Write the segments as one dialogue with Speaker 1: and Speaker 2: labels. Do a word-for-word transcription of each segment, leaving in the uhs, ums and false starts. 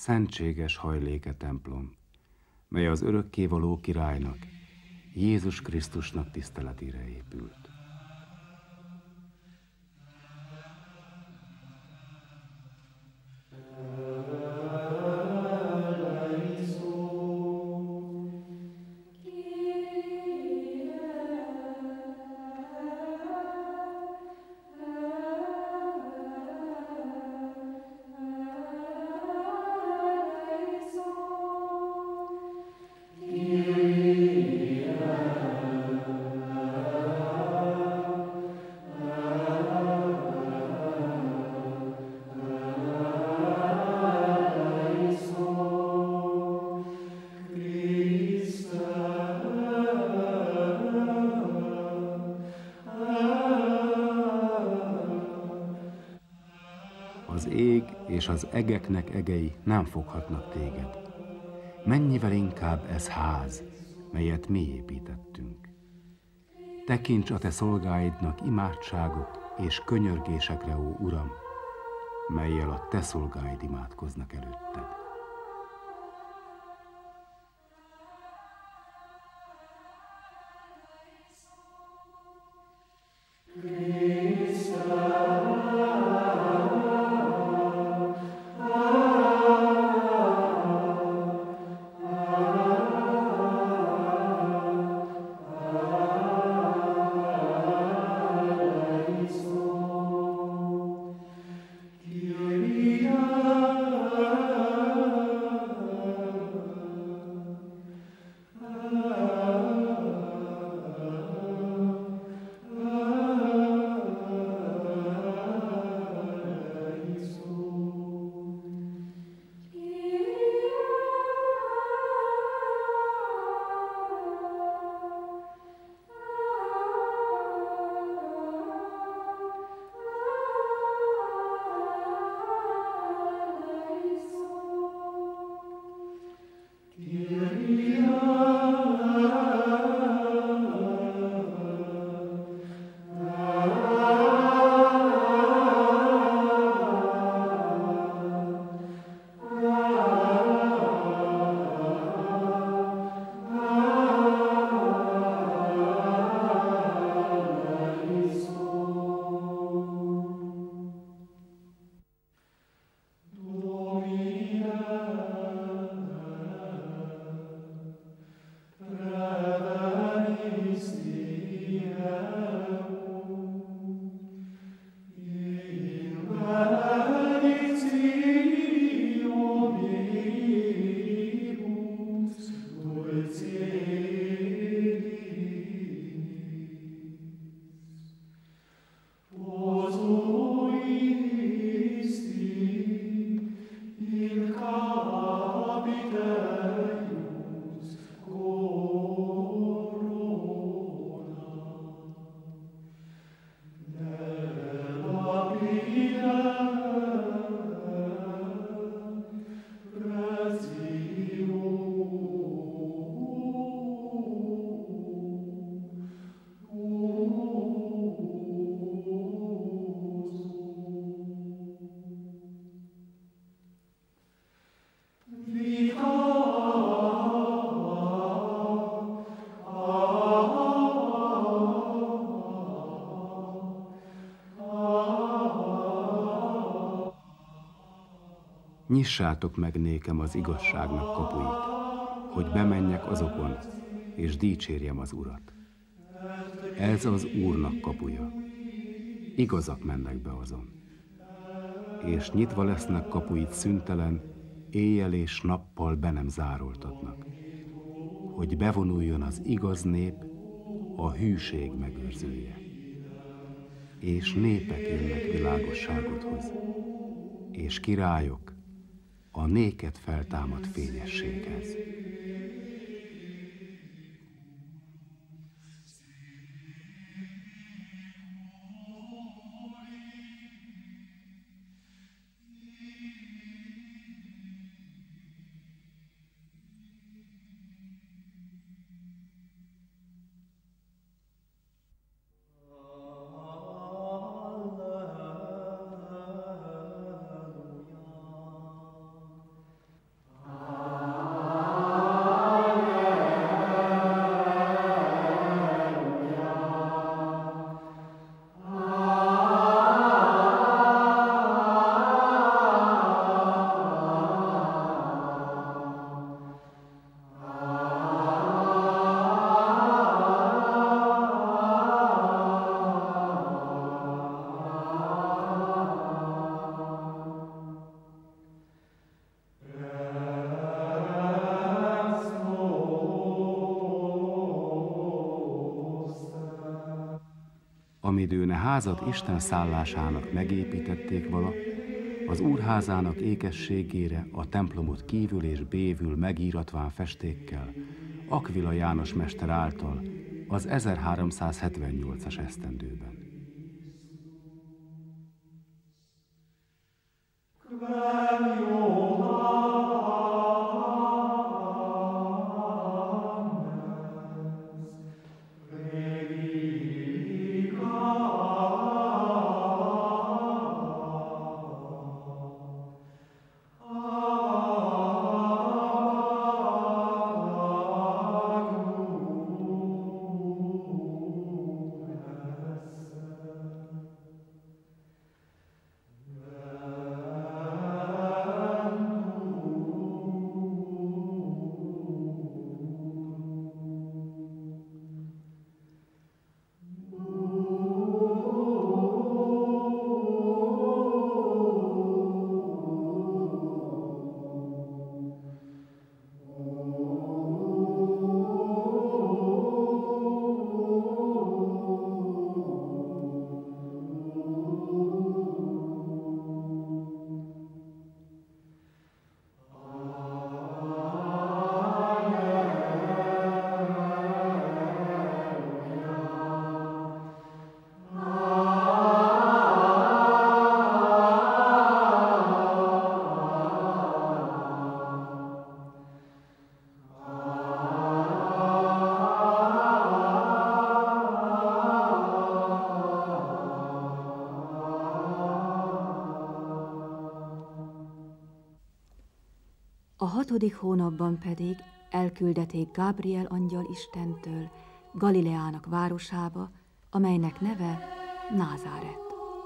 Speaker 1: szentséges hajléke templom, mely az örökkévaló királynak, Jézus Krisztusnak tiszteletére épült. Az ég és az egeknek egei nem foghatnak téged. Mennyivel inkább ez ház, melyet mi építettünk. Tekints a te szolgáidnak imádságok és könyörgésekre, ó Uram, mellyel a te szolgáid imádkoznak előtted. Nyissátok meg nékem az igazságnak kapuit, hogy bemenjek azokon, és dicsérjem az Urat. Ez az Úrnak kapuja. Igazak mennek be azon. És nyitva lesznek kapuit szüntelen, éjjel és nappal be nem zároltatnak. Hogy bevonuljon az igaz nép, a hűség megőrzője. És népek jönnek világosságodhoz, és királyok a néked feltámadt fényességhez. amidőne házat Isten szállásának megépítették vala, az úrházának ékességére a templomot kívül és bévül megíratván festékkel, Aquila János mester által az ezerháromszázhetvennyolcas esztendőben.
Speaker 2: A hatodik hónapban pedig elküldették Gábriel angyal Istentől Galileának városába, amelynek neve Názáret.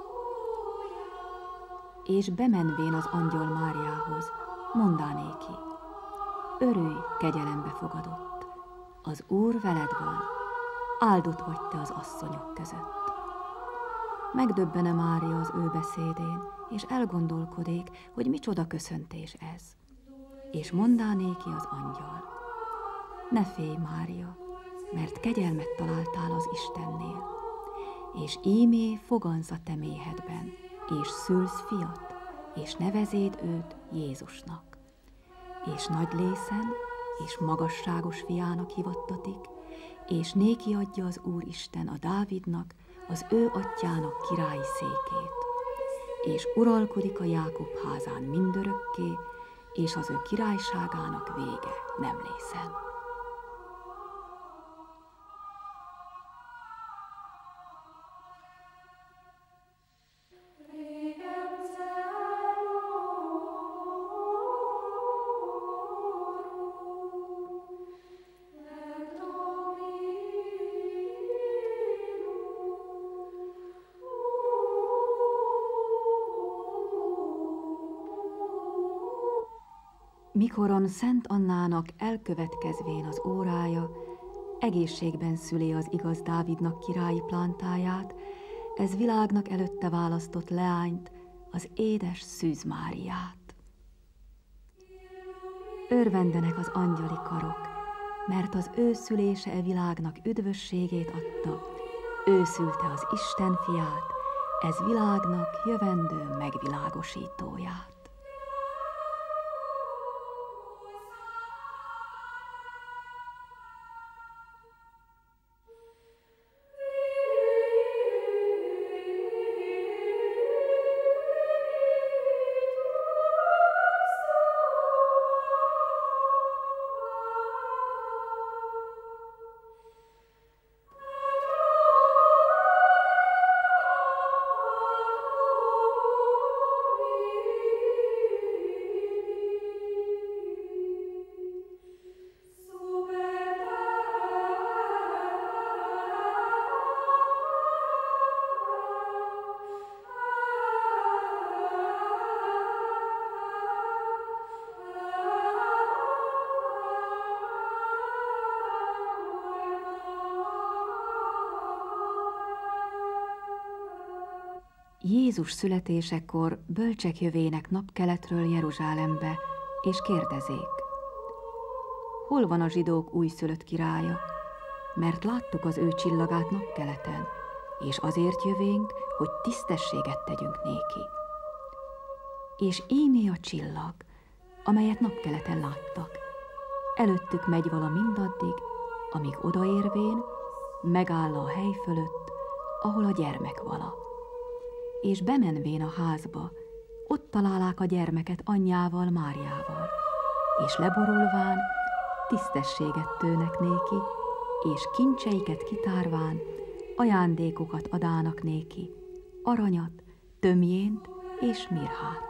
Speaker 2: És bemenvén az angyal Máriához, mondá néki: örülj, kegyelembe fogadott, az Úr veled van, áldott vagy te az asszonyok között. Megdöbbene Mária az ő beszédén, és elgondolkodik, hogy micsoda köszöntés ez. És mondá néki az angyal: ne félj, Mária, mert kegyelmet találtál az Istennél, és ímé foganza te méhedben, és szülsz fiat, és nevezéd őt Jézusnak. És nagy lészen, és magasságos fiának hivattatik, és néki adja az Úristen a Dávidnak, az ő atyjának királyi székét, és uralkodik a Jákob házán mindörökké, és az ő királyságának vége nem lészen. Mikoron Szent Annának elkövetkezvén az órája, egészségben szüli az igaz Dávidnak királyi plántáját, ez világnak előtte választott leányt, az édes Szűz Máriát. Örvendenek az angyali karok, mert az ő szülése e világnak üdvösségét adta, ő szülte az Isten fiát, ez világnak jövendő megvilágosítóját. Jézus születésekor bölcsek jövének napkeletről Jeruzsálembe, és kérdezék: hol van a zsidók újszülött királya? Mert láttuk az ő csillagát napkeleten, és azért jövénk, hogy tisztességet tegyünk néki. És ímé a csillag, amelyet napkeleten láttak. Előttük megy vala mindaddig, amíg odaérvén megáll a hely fölött, ahol a gyermek vala. És bemenvén a házba, ott találák a gyermeket anyjával, Máriával, és leborulván tisztességet tőnek néki, és kincseiket kitárván ajándékokat adának néki, aranyat, tömjént és mirhát.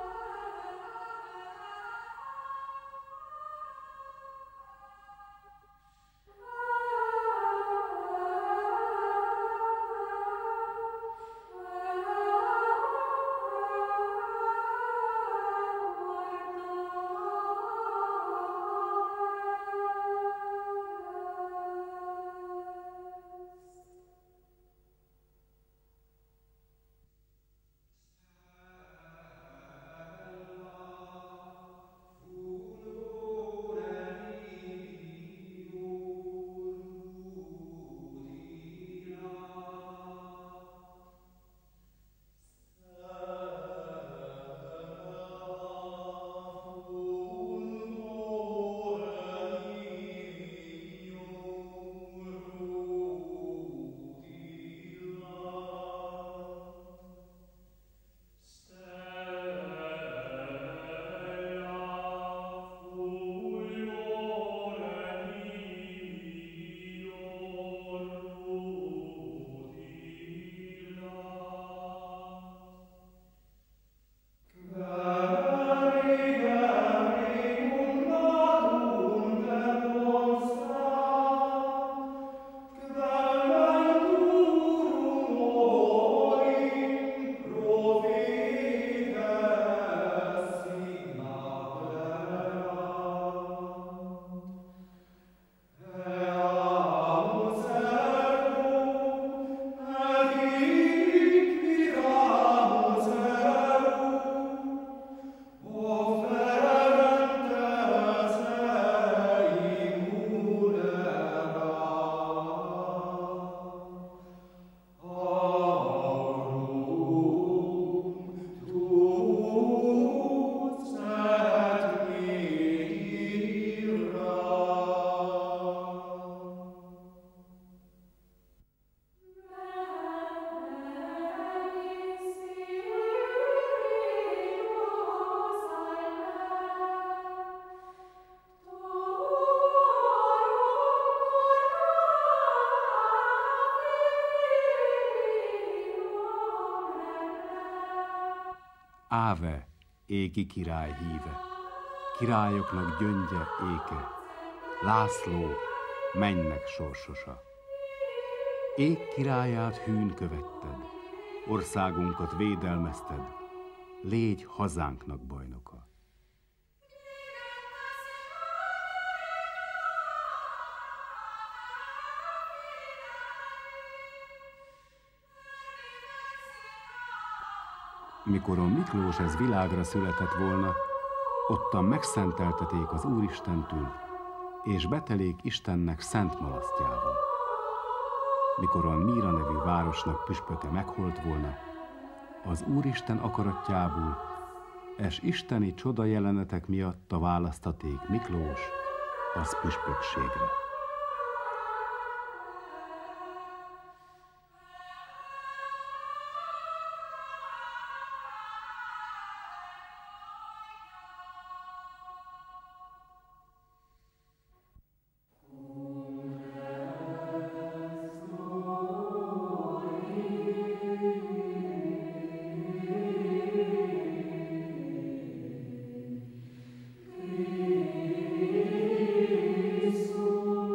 Speaker 1: Áve, égi király híve, királyoknak gyöngye éke, László, mennek sorsosa. Ég királyát hűn követted, országunkat védelmezted, légy hazánknak bajnoka. Mikoron Miklós ez világra született volna, ottan megszentelteték az Úristentől, és betelék Istennek szent malasztjával. Mikoron Míra nevű városnak püspöke meghalt volna, az Úristen akaratjából, és isteni csoda jelenetek miatt a választaték Miklós az püspökségre.
Speaker 3: Christus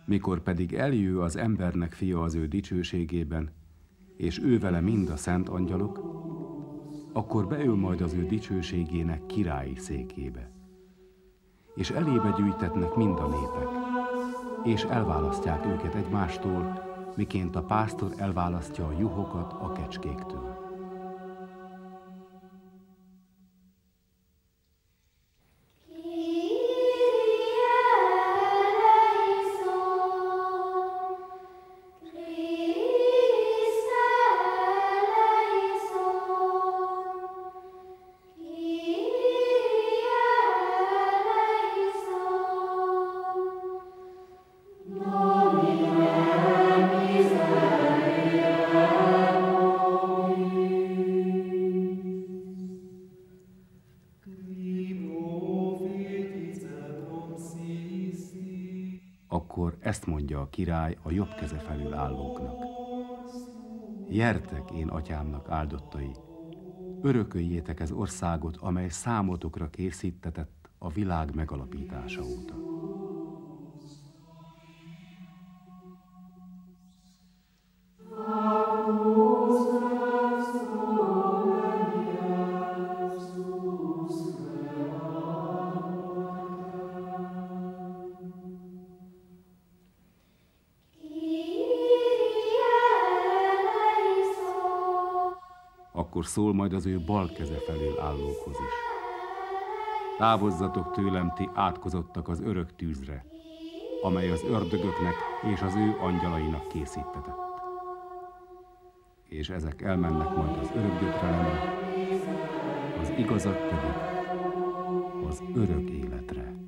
Speaker 1: Mikor pedig eljő az embernek fia az ő dicsőségében, és ő vele mind a szent angyalok, akkor beül majd az ő dicsőségének királyi székébe. És elébe gyűjtetnek mind a népek, és elválasztják őket egymástól, miként a pásztor elválasztja a juhokat a kecskéktől. Akkor ezt mondja a király a jobb keze felül állóknak. Gyertek, én atyámnak áldottai, örököljétek ez országot, amely számotokra készítetett a világ megalapítása óta. Akkor szól majd az ő bal keze felől állókhoz is. Távozzatok tőlem, ti átkozottak az örök tűzre, amely az ördögöknek és az ő angyalainak készítetett. És ezek elmennek majd az örök gyötrelemre, az igazak pedig az örök életre.